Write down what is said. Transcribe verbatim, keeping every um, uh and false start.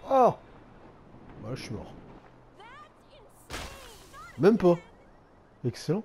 Oh! Bah là, je suis mort. Même pas. Excellent.